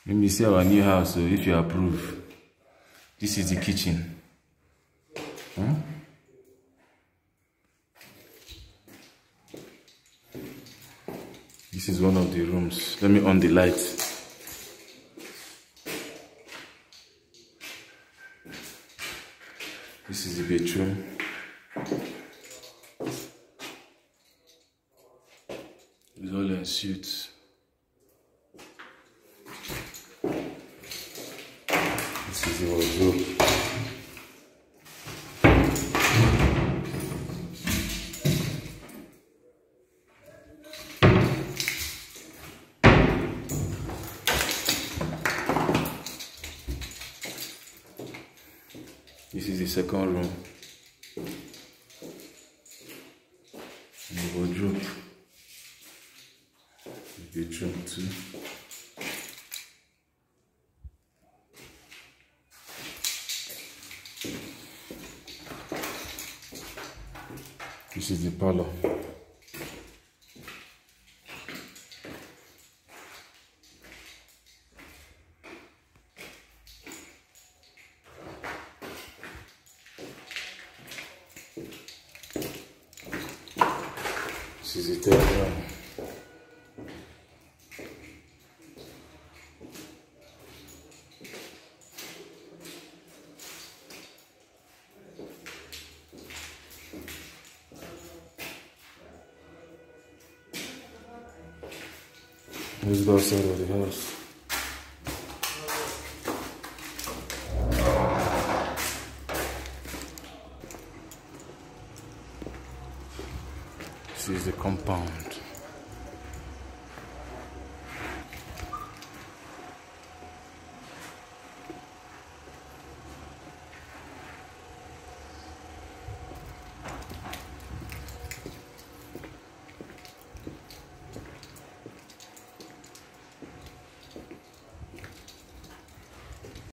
Let me see our new house, so if you approve. This is the kitchen. This is one of the rooms. Let me on the light. This is the bedroom. It's all in suits. This is the wardrobe. This is the second room. And the wardrobe. The bedroom too. This is the parlor. This is the third room. Let's go outside of the house. This is the compound.